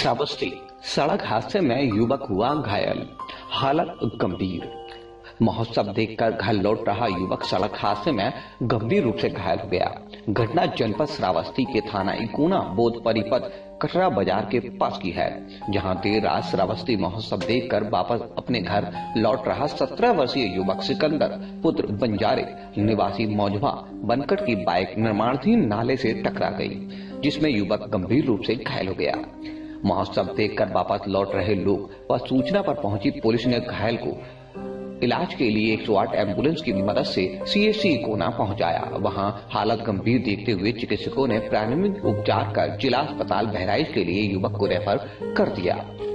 श्रावस्ती, सड़क हादसे में युवक हुआ घायल, हालत गंभीर। महोत्सव देखकर घर लौट रहा युवक सड़क हादसे में गंभीर रूप से घायल हो गया। घटना जनपद श्रावस्ती के थाना इकोना बोध परिपथ कटरा बाजार के पास की है, जहां देर रात श्रावस्ती महोत्सव देखकर वापस अपने घर लौट रहा 17 वर्षीय युवक सिकंदर पुत्र बंजारे निवासी मौजवा बनकट की बाइक निर्माणाधीन नाले से टकरा गई, जिसमें युवक गंभीर रूप से घायल हो गया। महोत्सव देखकर वापस लौट रहे लोग व सूचना पर पहुंची पुलिस ने घायल को इलाज के लिए 108 एम्बुलेंस की मदद से सीएचसी इकोना पहुंचाया। वहां हालत गंभीर देखते हुए चिकित्सकों ने प्राथमिक उपचार कर जिला अस्पताल बहराइच के लिए युवक को रेफर कर दिया।